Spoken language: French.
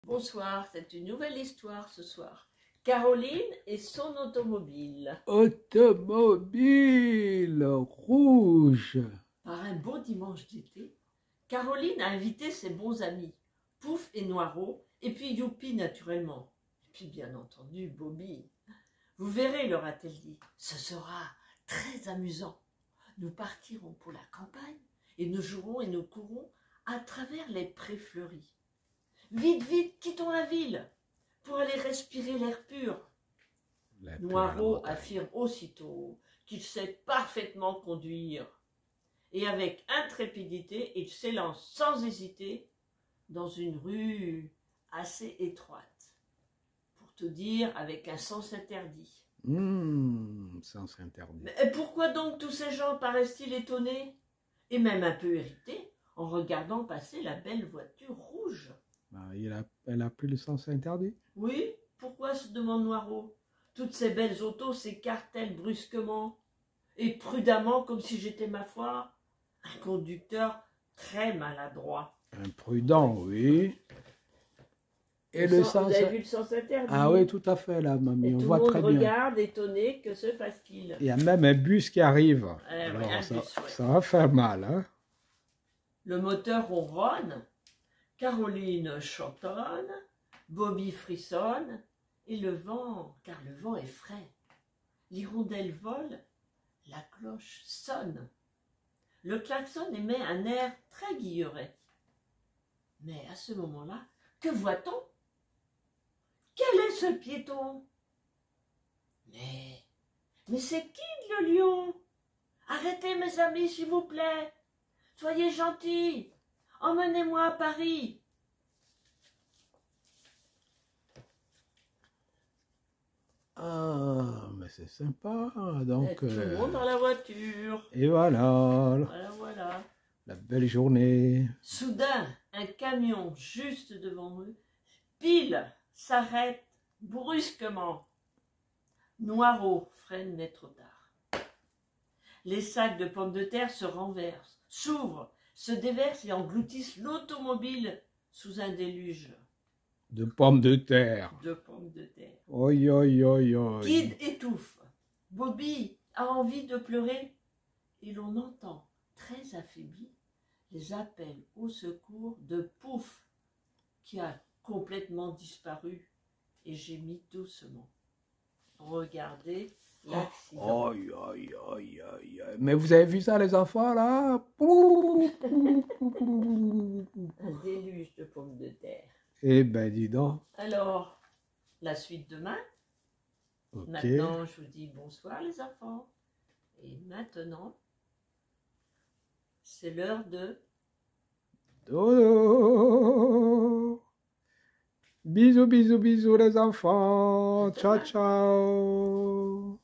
Bonsoir, c'est une nouvelle histoire ce soir. Caroline et son automobile. Automobile rouge. Par un beau dimanche d'été, Caroline a invité ses bons amis, Pouf et Noiraud, et puis Youpi naturellement. Et puis bien entendu Bobby. Vous verrez, leur a-t-elle dit, ce sera très amusant. Nous partirons pour la campagne et nous jouerons et nous courrons à travers les prés fleuris. Vite, vite, quittons la ville pour aller respirer l'air pur. Noiraud affirme aussitôt qu'il sait parfaitement conduire. Et avec intrépidité, il s'élance sans hésiter dans une rue assez étroite. Pour tout dire, avec un sens interdit. Sens interdit. Mais pourquoi donc tous ces gens paraissent-ils étonnés et même un peu irrités en regardant passer la belle voiture rouge? Elle a pris le sens interdit. Oui, pourquoi, se demande Noiraud. Toutes ces belles autos s'écartent-elles brusquement et prudemment comme si j'étais, ma foi, un conducteur très maladroit. Imprudent, oui. Et le sens... Vous avez vu le sens interdit? Ah oui, tout à fait, là, mamie, et on tout voit très bien. Tout le monde regarde, étonné, que se passe-t-il? Il y a même un bus qui arrive. Alors, ouais, ça va faire mal, hein? Le moteur ronronne, Caroline chantonne, Bobby frissonne, et le vent, car le vent est frais. L'hirondelle vole, la cloche sonne. Le klaxon émet un air très guilleret. Mais à ce moment-là, que voit-on? Quel est ce piéton? Mais c'est qui le lion? Arrêtez, mes amis, s'il vous plaît. Soyez gentils. Emmenez-moi à Paris. Ah, mais c'est sympa. Donc, tout le monde dans la voiture. Et voilà. Voilà. La belle journée. Soudain, un camion juste devant eux, pile, s'arrête brusquement. Noiraud freine, mais trop tard. Les sacs de pommes de terre se renversent, s'ouvrent, se déversent et engloutissent l'automobile sous un déluge. De pommes de terre. De pommes de terre. Oi, oi, oi, oi. Kid étouffe. Bobby a envie de pleurer et l'on entend, très affaibli, les appels au secours de Pouf, qui a complètement disparu et gémit doucement. Regardez l'accident. Aïe, aïe, aïe, aïe, aïe. Mais vous avez vu ça, les enfants, là? Un déluge de pommes de terre. Eh ben, dis donc. Alors, la suite demain. Okay. Maintenant, je vous dis bonsoir, les enfants. Et maintenant, c'est l'heure de... Dodo. Bisous, bisous, bisous, les enfants. Ciao, ciao.